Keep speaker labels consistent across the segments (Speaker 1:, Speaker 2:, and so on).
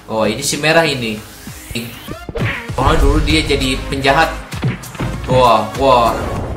Speaker 1: Oh, ini si merah ini. Oh, dulu dia jadi penjahat. Wah, wah.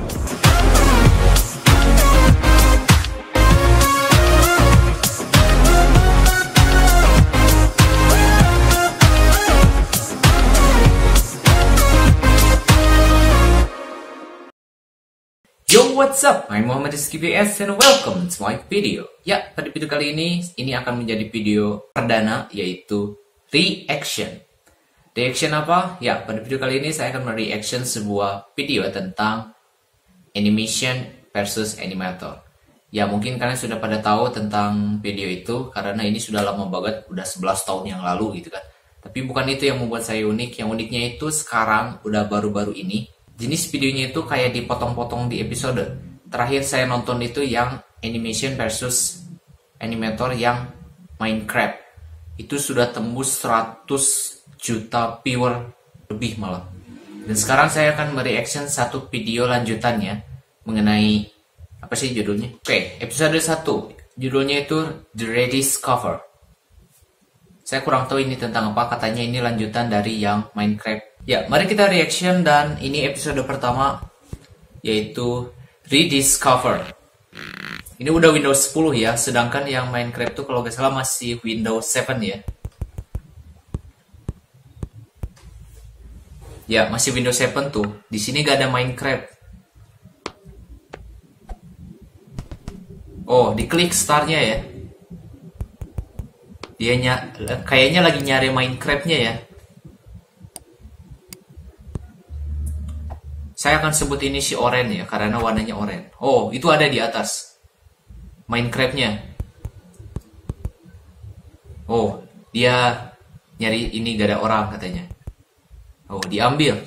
Speaker 1: Yo, what's up? I'm Muhammad Rizky BS and welcome to my video. Ya, pada video kali ini akan menjadi video perdana, yaitu reaction. Reaction apa? Ya, pada video kali ini saya akan mereaction sebuah video tentang animation versus animator. Ya, mungkin kalian sudah pada tahu tentang video itu, karena ini sudah lama banget, udah 11 tahun yang lalu gitu kan. Tapi bukan itu yang membuat saya unik. Yang uniknya itu sekarang, udah baru-baru ini. Jenis videonya itu kayak dipotong-potong di episode. Terakhir saya nonton itu yang animation versus animator yang Minecraft. Itu sudah tembus 100 juta viewer lebih malah. Dan sekarang saya akan mereaction satu video lanjutannya mengenai apa sih judulnya? Oke, episode 1. Judulnya itu The Rediscover. Saya kurang tahu ini tentang apa, katanya ini lanjutan dari yang Minecraft. Ya, mari kita reaction dan ini episode pertama yaitu Rediscover. Ini udah Windows 10 ya, sedangkan yang Minecraft tuh kalau gak salah masih Windows 7 ya. Ya, masih Windows 7 tuh. Di sini gak ada Minecraft. Oh, diklik startnya ya. Dia kayaknya lagi nyari Minecraft-nya ya. Saya akan sebut ini si oranye ya, karena warnanya oranye. Oh, itu ada di atas Minecraft-nya. Oh, dia nyari ini gak ada orang katanya. Oh, diambil.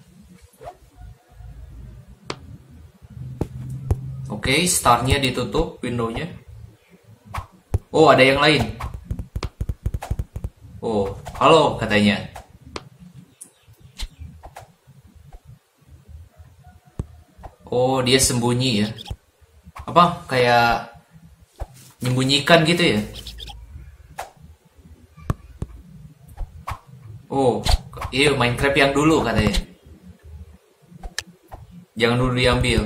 Speaker 1: Oke, startnya ditutup window-nya. Oh, ada yang lain. Oh, halo katanya. Oh, dia sembunyi ya. Apa? Kayak menyembunyikan gitu ya. Oh, iya Minecraft yang dulu katanya. Jangan dulu diambil.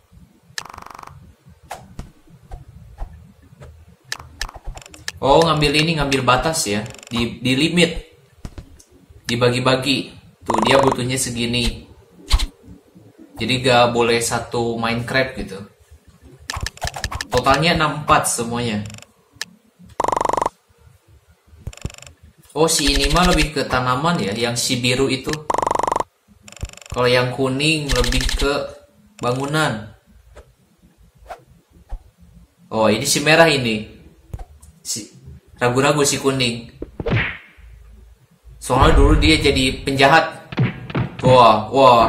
Speaker 1: Oh, ngambil batas ya. Di limit. Dibagi-bagi. Tuh, dia butuhnya segini. Jadi gak boleh satu Minecraft gitu. Totalnya 64 semuanya. Oh, si ini mah lebih ke tanaman ya. Yang si biru itu. Kalau yang kuning lebih ke bangunan. Oh, ini si merah ini. Ragu-ragu si kuning. Soalnya dulu dia jadi penjahat. Wah, wah.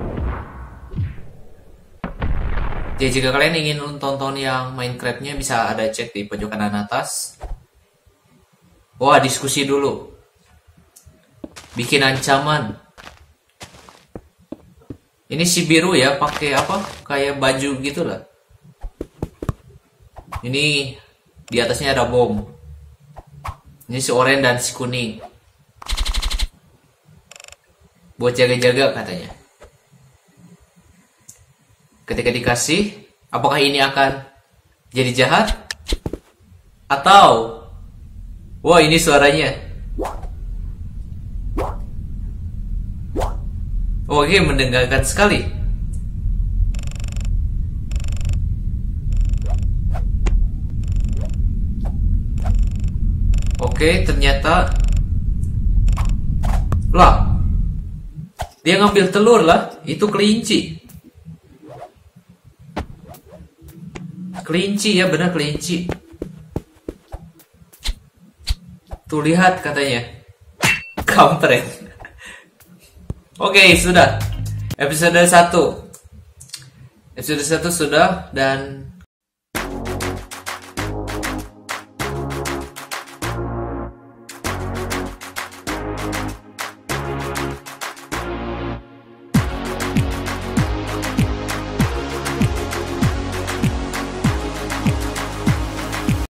Speaker 1: Jadi jika kalian ingin tonton yang Minecraft-nya bisa ada cek di pojok kanan atas. Wah, diskusi dulu. Bikin ancaman. Ini si biru ya, pakai apa? Kayak baju gitu lah. Ini di atasnya ada bom. Ini si oranye dan si kuning. Buat jaga-jaga katanya. Ketika dikasih, apakah ini akan jadi jahat? Atau wah, ini suaranya. Oke, mendengarkan sekali. Oke, ternyata lah, dia ngambil telur lah. Itu kelinci. Kelinci ya, benar kelinci. Tuh lihat katanya. Kampret. Oke, sudah. Episode 1. Episode 1 sudah dan